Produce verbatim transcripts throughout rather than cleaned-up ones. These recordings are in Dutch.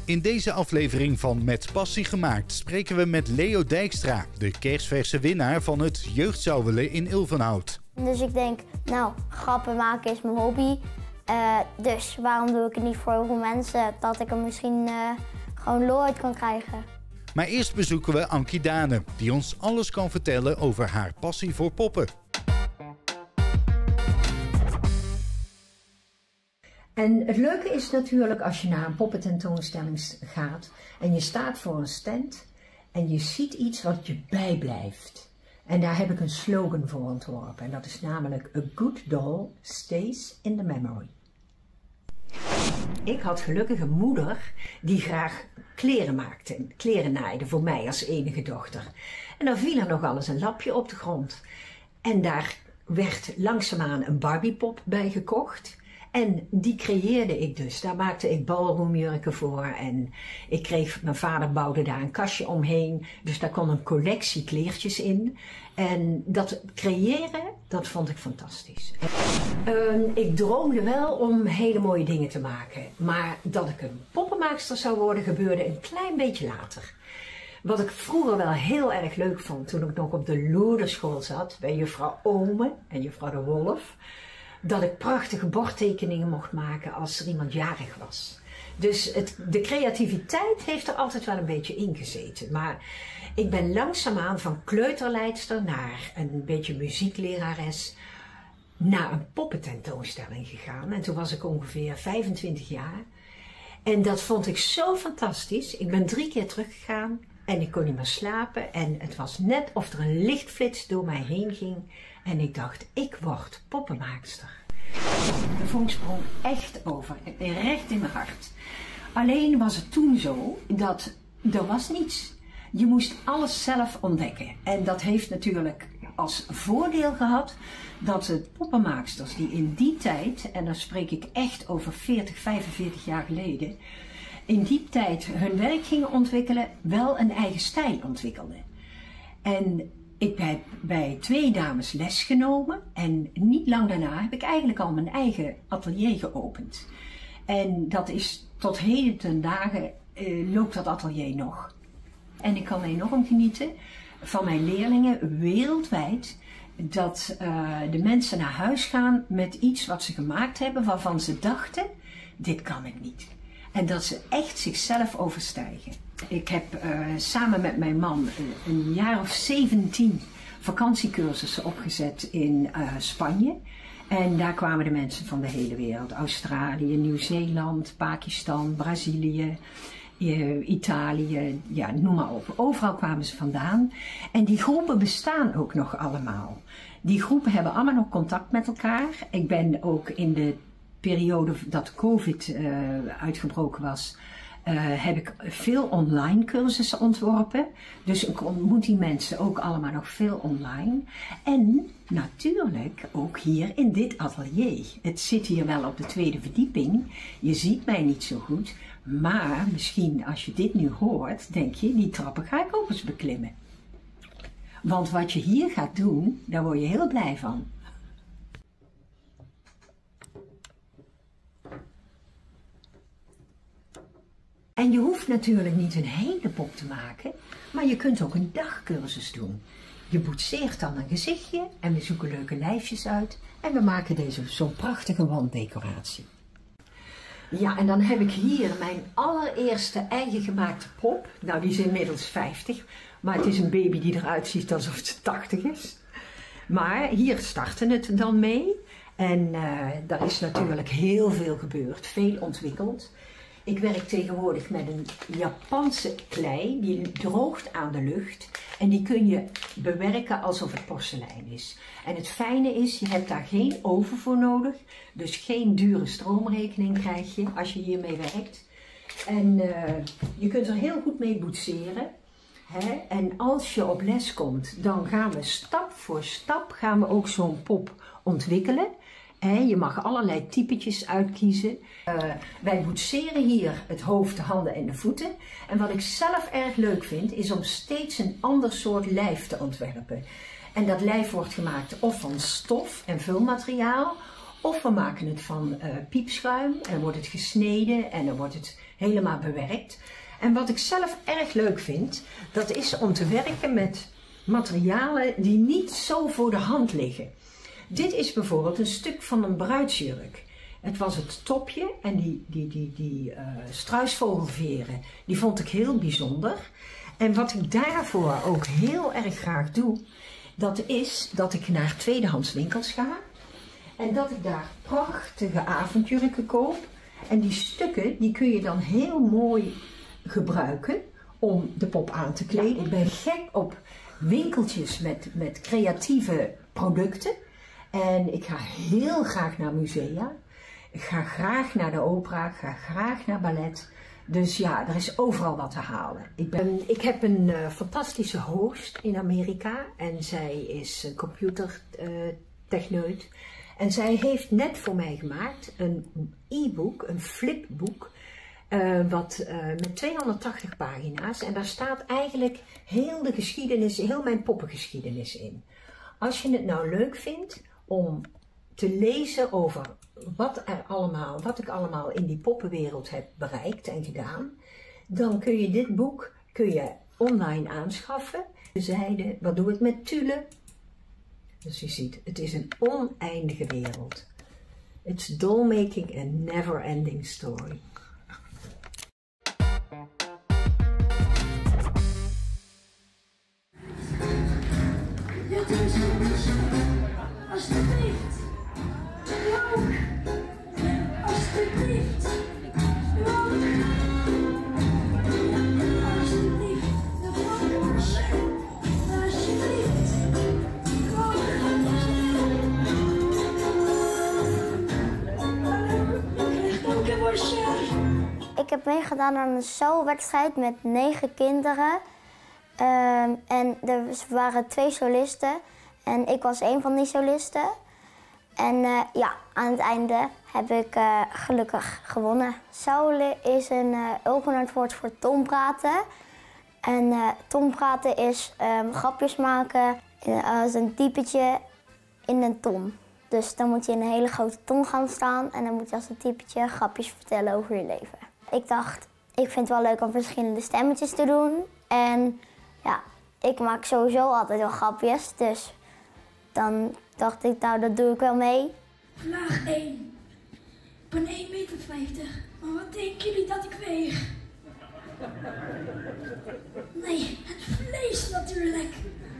In deze aflevering van Met Passie Gemaakt spreken we met Leo Dijkstra, de kerstverse winnaar van het jeugdzouwelen in Ilvenhout. Dus ik denk, nou, grappen maken is mijn hobby. Uh, dus waarom doe ik het niet voor heel veel mensen, dat ik er misschien uh, gewoon lol uit kan krijgen. Maar eerst bezoeken we Ankie Dane, die ons alles kan vertellen over haar passie voor poppen. En het leuke is natuurlijk als je naar een poppententoonstelling gaat en je staat voor een stand en je ziet iets wat je bijblijft. En daar heb ik een slogan voor ontworpen en dat is namelijk A good doll stays in the memory. Ik had gelukkig een moeder die graag kleren maakte, kleren naaide voor mij als enige dochter. En dan viel er nogal eens een lapje op de grond. En daar werd langzaamaan een Barbiepop bij gekocht. En die creëerde ik dus. Daar maakte ik ballroomjurken voor. En ik kreeg, mijn vader bouwde daar een kastje omheen. Dus daar kon een collectie kleertjes in. En dat creëren, dat vond ik fantastisch. Uh, ik droomde wel om hele mooie dingen te maken. Maar dat ik een poppenmaakster zou worden, gebeurde een klein beetje later. Wat ik vroeger wel heel erg leuk vond, toen ik nog op de Loerderschool zat, bij juffrouw Ome en juffrouw de Wolf, dat ik prachtige bordtekeningen mocht maken als er iemand jarig was. Dus het, de creativiteit heeft er altijd wel een beetje in gezeten. Maar ik ben langzaamaan van kleuterleidster naar een beetje muzieklerares naar een poppententoonstelling gegaan. En toen was ik ongeveer vijfentwintig jaar. En dat vond ik zo fantastisch. Ik ben drie keer teruggegaan en ik kon niet meer slapen. En het was net of er een lichtflits door mij heen ging. En ik dacht, ik word poppenmaakster. De vonk sprong echt over, recht in mijn hart. Alleen was het toen zo dat er was niets. Je moest alles zelf ontdekken. En dat heeft natuurlijk als voordeel gehad dat de poppenmaaksters die in die tijd, en dan spreek ik echt over veertig, vijfenveertig jaar geleden, in die tijd hun werk gingen ontwikkelen, wel een eigen stijl ontwikkelden. En ik heb bij twee dames les genomen en niet lang daarna heb ik eigenlijk al mijn eigen atelier geopend. En dat is tot heden ten dagen uh, loopt dat atelier nog. En ik kan enorm genieten van mijn leerlingen wereldwijd dat uh, de mensen naar huis gaan met iets wat ze gemaakt hebben waarvan ze dachten, dit kan ik niet. En dat ze echt zichzelf overstijgen. Ik heb uh, samen met mijn man uh, een jaar of zeventien vakantiecursussen opgezet in uh, Spanje. En daar kwamen de mensen van de hele wereld. Australië, Nieuw-Zeeland, Pakistan, Brazilië, uh, Italië, ja, noem maar op. Overal kwamen ze vandaan. En die groepen bestaan ook nog allemaal. Die groepen hebben allemaal nog contact met elkaar. Ik ben ook in de periode dat COVID uh, uitgebroken was, uh, heb ik veel online cursussen ontworpen. Dus ik ontmoet die mensen ook allemaal nog veel online. En natuurlijk ook hier in dit atelier. Het zit hier wel op de tweede verdieping. Je ziet mij niet zo goed. Maar misschien als je dit nu hoort, denk je, die trappen ga ik ook eens beklimmen. Want wat je hier gaat doen, daar word je heel blij van. En je hoeft natuurlijk niet een hele pop te maken, maar je kunt ook een dagcursus doen. Je boetseert dan een gezichtje en we zoeken leuke lijfjes uit en we maken deze zo'n prachtige wanddecoratie. Ja, en dan heb ik hier mijn allereerste eigen gemaakte pop. Nou, die is inmiddels vijftig, maar het is een baby die eruit ziet alsof het tachtig is. Maar hier startte het dan mee en uh, daar is natuurlijk heel veel gebeurd, veel ontwikkeld. Ik werk tegenwoordig met een Japanse klei, die droogt aan de lucht en die kun je bewerken alsof het porselein is. En het fijne is, je hebt daar geen oven voor nodig, dus geen dure stroomrekening krijg je als je hiermee werkt. En uh, je kunt er heel goed mee boetseren. Hè? En als je op les komt, dan gaan we stap voor stap gaan we ook zo'n pop ontwikkelen. En je mag allerlei typetjes uitkiezen. Uh, wij boetseren hier het hoofd, de handen en de voeten. En wat ik zelf erg leuk vind, is om steeds een ander soort lijf te ontwerpen. En dat lijf wordt gemaakt of van stof en vulmateriaal, of we maken het van uh, piepschuim. En dan wordt het gesneden en dan wordt het helemaal bewerkt. En wat ik zelf erg leuk vind, dat is om te werken met materialen die niet zo voor de hand liggen. Dit is bijvoorbeeld een stuk van een bruidsjurk. Het was het topje en die, die, die, die uh, struisvogelveren, die vond ik heel bijzonder. En wat ik daarvoor ook heel erg graag doe, dat is dat ik naar tweedehands winkels ga. En dat ik daar prachtige avondjurken koop. En die stukken, die kun je dan heel mooi gebruiken om de pop aan te kleden. Ik ben gek op winkeltjes met, met creatieve producten. En ik ga heel graag naar musea. Ik ga graag naar de opera, ik ga graag naar ballet. Dus ja, er is overal wat te halen. Ik, ben, ik heb een uh, fantastische host in Amerika. En zij is een computertechneut. Uh, en zij heeft net voor mij gemaakt een e-book, een flipboek. Uh, wat, uh, met tweehonderdtachtig pagina's. En daar staat eigenlijk heel de geschiedenis, heel mijn poppengeschiedenis in. Als je het nou leuk vindt om te lezen over wat, er allemaal, wat ik allemaal in die poppenwereld heb bereikt en gedaan, dan kun je dit boek kun je online aanschaffen. De zijde, wat doe ik met tulle? Dus je ziet, het is een oneindige wereld. It's doll-making a never-ending story. Alsjeblieft. Rook. Alsjeblieft. Rook. Alsjeblieft. De bankers. Alsjeblieft. Rook. Ik krijg ook een worstje. Ik heb meegedaan aan een solo-wedstrijd met negen kinderen. Um, en er waren twee solisten. En ik was een van die solisten. En uh, ja, aan het einde heb ik uh, gelukkig gewonnen. Saulen is een uh, Ulgenaard woord voor tompraten. En uh, tompraten is um, grapjes maken uh, als een typetje in een ton. Dus dan moet je in een hele grote ton gaan staan en dan moet je als een typetje grapjes vertellen over je leven. Ik dacht, ik vind het wel leuk om verschillende stemmetjes te doen. En ja, ik maak sowieso altijd wel grapjes, dus dan dacht ik, nou, dat doe ik wel mee. Vraag één. Ik ben één meter vijftig, maar wat denken jullie dat ik weeg? Nee, het vlees natuurlijk.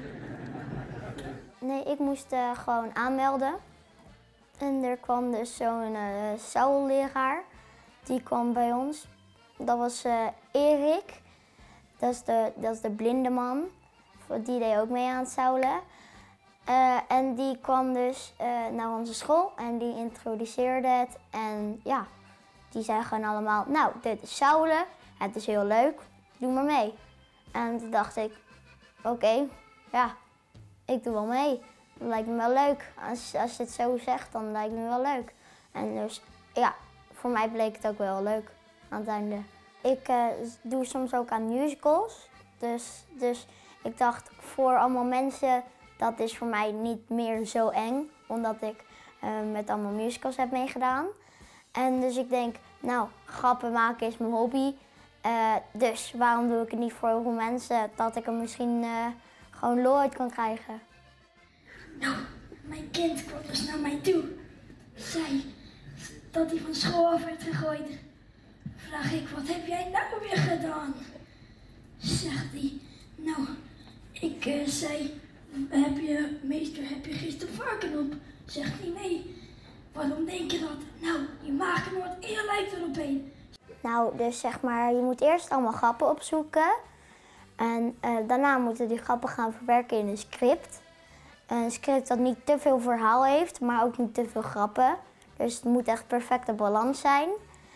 Nee, ik moest uh, gewoon aanmelden. En er kwam dus zo'n uh, Saul-leraar. Die kwam bij ons. Dat was uh, Erik. Dat is, de, dat is de blinde man. Die deed ook mee aan het Saulen. Uh, en die kwam dus uh, naar onze school en die introduceerde het. En ja, die zei gewoon allemaal, nou, dit is Saulen. Het is heel leuk, doe maar mee. En toen dacht ik, oké, okay, ja, ik doe wel mee. Dat lijkt me wel leuk. Als, als je het zo zegt, dan lijkt me wel leuk. En dus, ja, voor mij bleek het ook wel leuk aan het einde. Ik uh, doe soms ook aan musicals. Dus, dus ik dacht, voor allemaal mensen, dat is voor mij niet meer zo eng. Omdat ik uh, met allemaal musicals heb meegedaan. En dus ik denk, nou, grappen maken is mijn hobby. Uh, dus waarom doe ik het niet voor heel veel mensen, dat ik er misschien uh, gewoon lol uit kan krijgen. Nou, mijn kind kwam dus naar mij toe. Zei dat hij van school af werd gegooid. Vraag ik, wat heb jij nou weer gedaan? Zegt hij, nou, ik uh, zei, heb je, meester, heb je gisteren varken op? Zegt hij, nee. Waarom denk je dat? Nou, je maakt wordt en je lijkt erop heen. Nou, dus zeg maar, je moet eerst allemaal grappen opzoeken. En uh, daarna moeten die grappen gaan verwerken in een script. Een script dat niet te veel verhaal heeft, maar ook niet te veel grappen. Dus het moet echt perfecte balans zijn.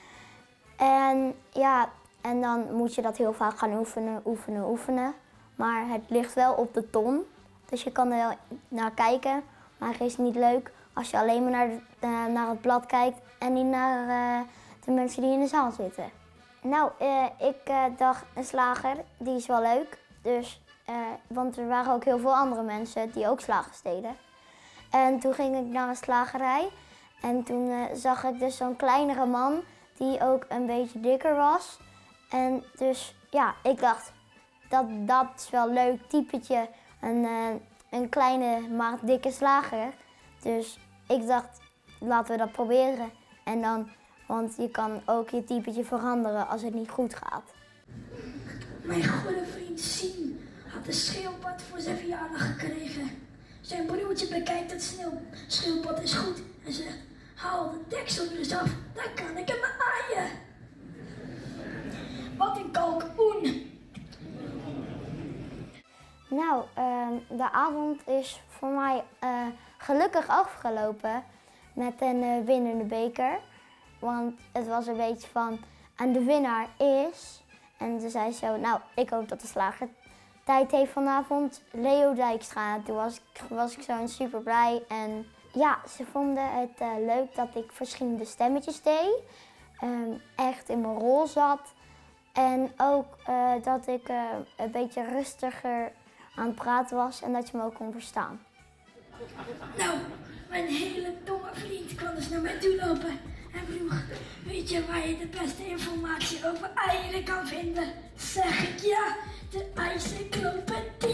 En ja, en dan moet je dat heel vaak gaan oefenen, oefenen, oefenen. Maar het ligt wel op de ton. Dus je kan er wel naar kijken. Maar het is niet leuk als je alleen maar naar, de, uh, naar het blad kijkt en niet naar uh, de mensen die in de zaal zitten. Nou, uh, ik uh, dacht een slager, die is wel leuk. Dus, uh, want er waren ook heel veel andere mensen die ook slagers deden. En toen ging ik naar een slagerij. En toen uh, zag ik dus zo'n kleinere man die ook een beetje dikker was. En dus ja, ik dacht, dat, dat is wel een leuk typetje, een, uh, een kleine maar dikke slager. Dus ik dacht, laten we dat proberen. En dan, want je kan ook je typetje veranderen als het niet goed gaat. Mijn goede vriend Sien had een schildpad voor zijn verjaardag gekregen. Zijn broertje bekijkt het sneeuw, schildpad is goed en zegt, haal de deksel er eens af, dan kan ik hem aaien. Wat een kalkoen. Nou, uh, de avond is voor mij uh, gelukkig afgelopen met een uh, winnende beker. Want het was een beetje van, en de winnaar is... En toen zei ze zo, nou, ik hoop dat de slager tijd heeft vanavond. Leo Dijkstra. Toen was ik, was ik zo super blij. En ja, ze vonden het uh, leuk dat ik verschillende stemmetjes deed. Um, echt in mijn rol zat. En ook uh, dat ik uh, een beetje rustiger aan het praten was en dat je me ook kon verstaan. Nou, mijn hele domme vriend kwam dus naar mij toe lopen en vroeg, weet je waar je de beste informatie over eieren kan vinden? Zeg ik ja, de ijzerklopendie.